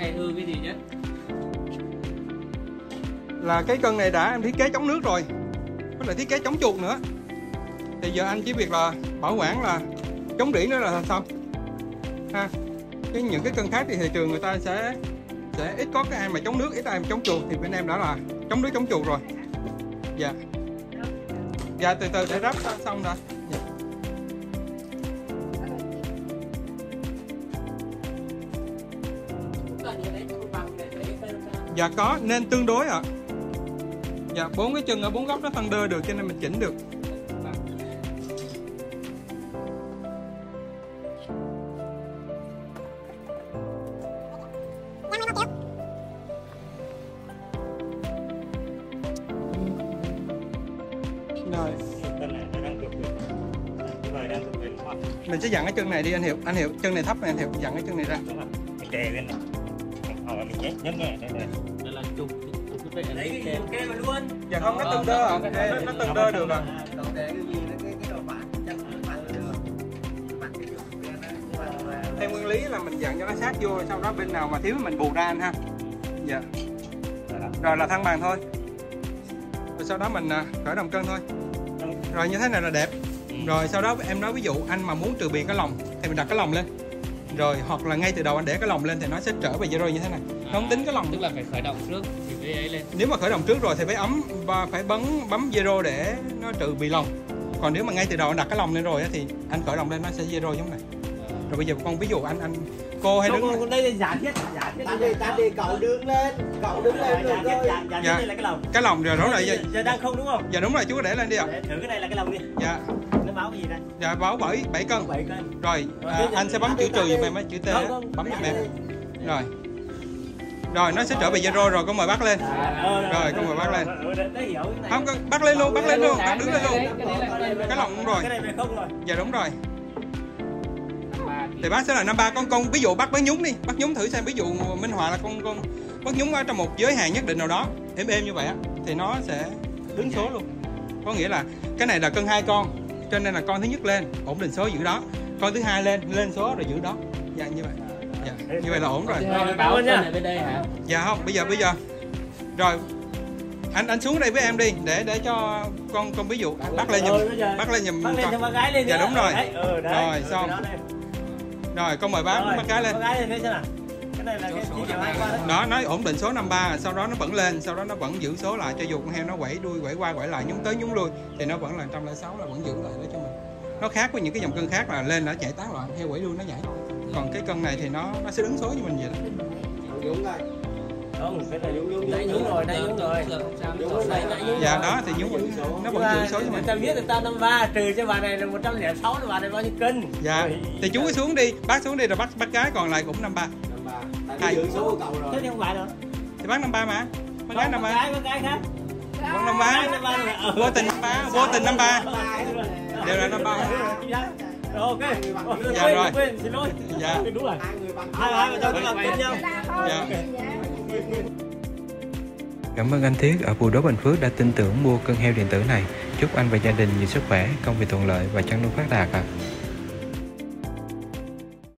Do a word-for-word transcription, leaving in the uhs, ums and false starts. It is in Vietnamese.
hay hư cái gì nhất? Là cái cân này đã em thiết kế chống nước rồi, với lại thiết kế chống chuột nữa. Thì giờ anh chỉ việc là bảo quản là chống rỉ nữa là xong ha. Cái những cái cân khác thì thị trường người ta sẽ sẽ ít có cái ai mà chống nước, ít ai mà chống chuột, thì bên em đã là chống nước chống chuột rồi. Dạ. Dạ từ từ để ráp xong rồi. Dạ. Dạ có, nên tương đối ạ. À. Dạ bốn cái chân ở bốn góc nó phân đơ được cho nên mình chỉnh được. Rồi. Mình sẽ dặn cái chân này đi anh Hiệu, anh Hiệu chân này thấp này anh Hiệu, dặn cái chân này ra. Kè lên này. Hoặc là mình nhét nhấn nhẹ đây này. Đây là trục trục cái Lấy cái kè mà luôn. Dạ không, nó tương đơ ạ, nó, nó tương đơ được ạ. Theo nguyên lý là mình dặn cho nó sát vô, sau đó bên nào mà thiếu mình bù ra anh ha. Dạ. Rồi là thăng bằng thôi. Rồi sau đó mình khởi động cân thôi. Rồi như thế này là đẹp. Rồi sau đó em nói ví dụ anh mà muốn trừ biệt cái lồng thì mình đặt cái lồng lên. Rồi hoặc là ngay từ đầu anh để cái lồng lên thì nó sẽ trở về zero như thế này. Nó không tính cái lồng. Tức là phải khởi động trước thì mới ấy lên. Nếu mà khởi động trước rồi thì phải ấm và phải bấm bấm zero để nó trừ bị lồng. Còn nếu mà ngay từ đầu anh đặt cái lồng lên rồi thì anh khởi động lên nó sẽ zero giống này. Rồi bây giờ con ví dụ anh anh cô hay đứng con đây là giả thiết, giả thiết. Ta đi ta đi cậu đứng lên, cậu đứng lên được rồi. Giả thiết đây là cái lồng. Cái lồng rồi đúng rồi. Giờ, giờ đang không đúng không? Dạ đúng rồi, chú có để lên đi ạ. Để thử cái này là cái lồng đi. Dạ. Nó báo cái gì đây? Dạ báo bảy bảy cân. bảy cân. Rồi à, anh sẽ bấm chữ trừ giùm em, chữ T bấm giùm em. Rồi. Rồi nó sẽ trở về zero rồi, con mời bắt lên. Rồi con mời bắt lên. Không, bắt lên luôn, bắt lên luôn, bắt đứng lên luôn. Cái lồng rồi. Cái này về không rồi. Dạ đúng rồi. Thì bác sẽ là năm ba, con con ví dụ bắt bác nhúng đi, bắt nhúng thử xem, ví dụ minh họa là con con bắt nhúng ở trong một giới hạn nhất định nào đó, êm êm như vậy á thì nó sẽ đứng số luôn. Có nghĩa là cái này là cân hai con, cho nên là con thứ nhất lên ổn định số giữ đó, con thứ hai lên lên số rồi giữ đó. Dạ như vậy. Dạ, như vậy là ổn rồi. Báo cân ở bên đây hả? Dạ không, bây giờ bây giờ rồi anh anh xuống đây với em đi để để cho con con ví dụ anh bắt lên giùm, bắt lên giùm bắt lên cho bác gái lên. Dạ đúng rồi. Đấy, ừ, đấy, rồi xong rồi con mời bác rồi, bắt cái lên. Cái này xem nào. Cái này là cái chỉ chiều hai qua đấy. Đó, nó ổn định số năm ba, sau đó nó vẫn lên, sau đó nó vẫn giữ số lại, cho dù con heo nó quẩy đuôi quẩy qua quẩy lại, nhúng tới nhúng lui thì nó vẫn là một trăm lẻ sáu, là vẫn giữ lại để cho mình. Nó khác với những cái dòng cân khác là lên nó chạy tán loạn, heo quẩy đuôi nó nhảy. Còn cái cân này thì nó nó sẽ đứng số như mình vậy đó. Đúng rồi. Không, cái này nhúng nhúng nhúng nhúng rồi, đây nhúng rồi. Nhúng này lại nhúng. Dạ đó thì nhúng nó vẫn giữ số cho mình. Ta biết người ta năm ba trừ cho bà này là một trăm lẻ sáu, là bà này bao nhiêu cân? Dạ. Thì chú cứ xuống đi, bác xuống đi rồi bắt bắt cái còn lại cũng năm ba. Hai giữ số của cậu rồi. Thế thì không phải đâu. Thì bác năm ba mà. Bác gái năm ba. Bác gái khác. Bác năm ba. Vô tình năm ba, vô tình năm ba. Đều là năm ba. Rồi ok. Dạ rồi. Quên, xin lỗi. Dạ. Đúng rồi. Hai hai vợ chồng các bạn nhau. Dạ. Cảm ơn anh Thiết ở Bù Đốp Bình Phước đã tin tưởng mua cân heo điện tử này. Chúc anh và gia đình nhiều sức khỏe, công việc thuận lợi và chăn nuôi phát đạt ạ. À.